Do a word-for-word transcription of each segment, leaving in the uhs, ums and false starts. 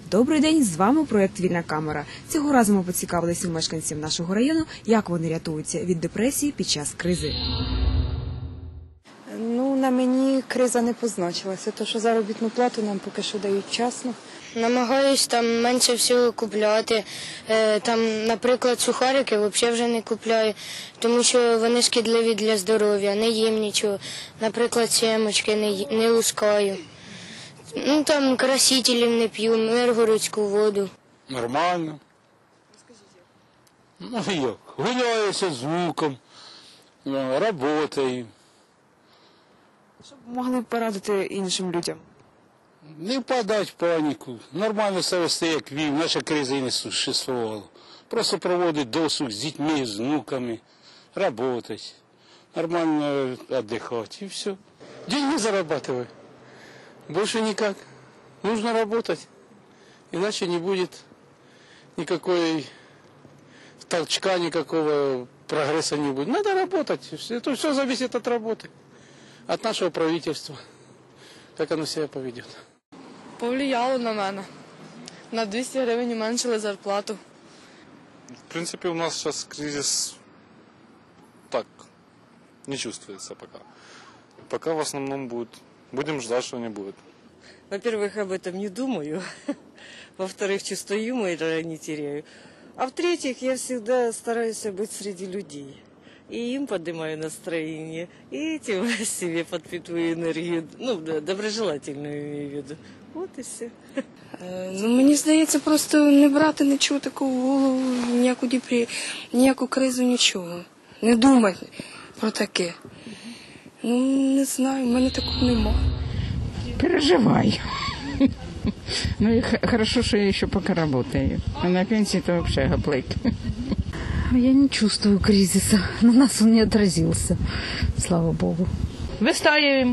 Добрий день, з вами проєкт «Вільна камера». Цього разу ми поцікавилися у мешканців нашого району, як вони рятуються від депресії під час кризи. Ну, на мені криза не позначилася, тому що заробітну плату нам поки що дають вчасно. Намагаюсь там менше всього купляти. Там, наприклад, сухарики взагалі вже не купляю, тому що вони шкідливі для здоров'я, не їм нічого. Наприклад, сімочки не, не лускаю. Ну, там красителів не п'ю, миргородську воду. Нормально. Ну, як? Гуляюся з внуком, працюю. Що б могли порадити іншим людям? Не впадати в паніку. Нормально себе вести, як вів. Наша криза і не существувала. Просто проводити досуг з дітьми, з внуками, працювати, нормально відпочивати і все. Деньги зарабатывай. Больше никак. Нужно работать. Иначе не будет никакой толчка, никакого прогресса не будет. Надо работать. Это все зависит от работы. От нашего правительства. Как оно себя поведет. Повлияло на мене. На двісті гривень уменшили зарплату. В принципе, у нас сейчас кризис так не чувствуется пока. Пока в основном будет. Будем ждать, что не будет. Во-первых, об этом не думаю. Во-вторых, чувство юмора не теряю. А в-третьих, я всегда стараюсь быть среди людей. И им поднимаю настроение, и этим себе подпитываю энергию. Ну, доброжелательную имею в виду. Вот и все. Ну, мені здається, просто не брати нічого такого в голову, ніяку депресію, ніяку кризу, нічого. Не думати про таке. Ну, не знаю, в мене такого нема. Переживаю. Ну и хорошо, что я еще пока работаю. А на пенсии это вообще гаплык. Я не чувствую кризиса. На нас он не отразился. Слава Богу. Вистаюємо.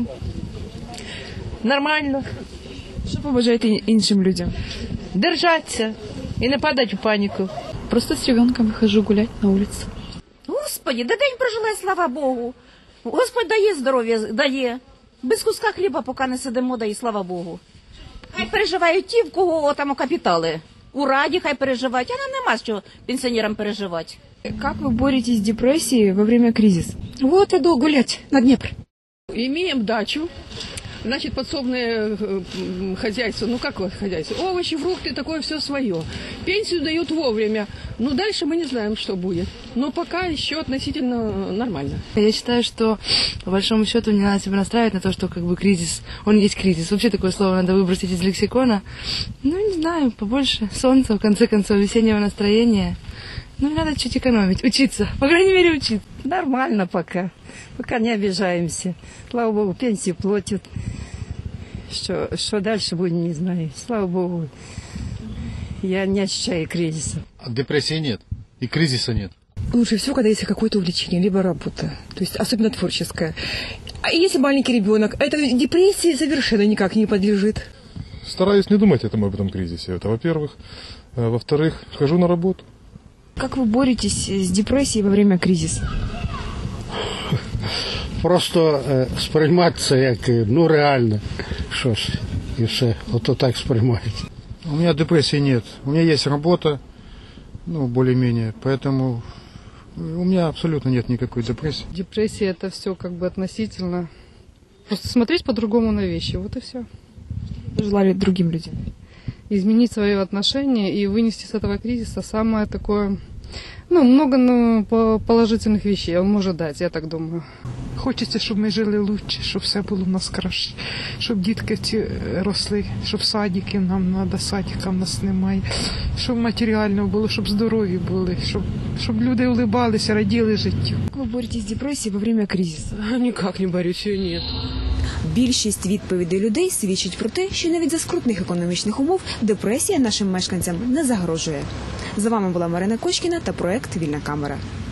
Нормально. Що побажаєте іншим людям? Держаться і не падати в паніку. Просто с ребенком выхожу гулять на улицу. Господи, да день прожила, слава Богу. Господь дає здоров'я, дає. Без куска хліба, поки не сидимо, дає, слава Богу. Хай переживають ті, в кого там капітали. У Раді хай переживають, а нам нема що пенсіонерам переживати. Как вы боретесь с депрессией во время кризиса? Вот иду гулять на Днепр. Имеем дачу. Значит, подсобное хозяйство, ну как хозяйство, овощи, фрукты, такое все свое. Пенсию дают вовремя, но дальше мы не знаем, что будет. Но пока еще относительно нормально. Я считаю, что по большому счету не надо себя настраивать на то, что как бы кризис, он есть кризис. Вообще такое слово надо выбросить из лексикона. Ну, не знаю, побольше солнца, в конце концов, весеннего настроения. Ну, надо чуть экономить, учиться, по крайней мере, учиться. Нормально пока, пока не обижаемся. Слава Богу, пенсию платят. Что, что дальше будет, не знаю. Слава Богу, я не ощущаю кризиса. Депрессии нет и кризиса нет. Лучше всего, когда есть какое-то увлечение, либо работа, то есть особенно творческая. А если маленький ребенок, это депрессии совершенно никак не подлежит. Стараюсь не думать об этом кризисе, это во-первых. Во-вторых, хожу на работу. Как вы боретесь с депрессией во время кризиса? Просто е, сприймати це як, ну, реально щось, і все, ото так сприймають. У меня депрессии нет, у меня есть работа, ну, более-менее, поэтому у меня абсолютно нет никакой депрессии. Депрессия – это все как бы относительно. Просто смотреть по-другому на вещи, вот и все. Желали другим людям? Изменить свое отношение и вынести с этого кризиса самое такое, ну, много ну, положительных вещей он может дать, я так думаю. Хочеться, щоб ми жили краще, щоб все було в нас краще, щоб дітки ці росли, щоб садиків нам треба, садика в нас немає, щоб матеріально було, щоб здорові були, щоб, щоб люди улыбалися, раділи життю. Як ви боретесь з депресією во время кризису? Ніяк не борюсь, її нет. Більшість відповідей людей свідчить про те, що навіть за скрутних економічних умов депресія нашим мешканцям не загрожує. За вами була Марина Кочкіна та проект «Вільна камера».